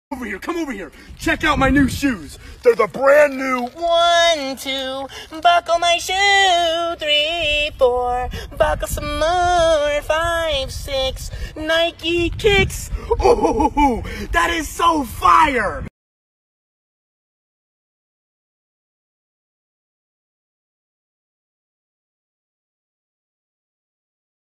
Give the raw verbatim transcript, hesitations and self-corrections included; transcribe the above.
Over here, come over here. Check out my new shoes. They're the brand new One, two, buckle my shoe. Three, four, buckle some more. Five, six, Nike kicks. Oh, that is so fire.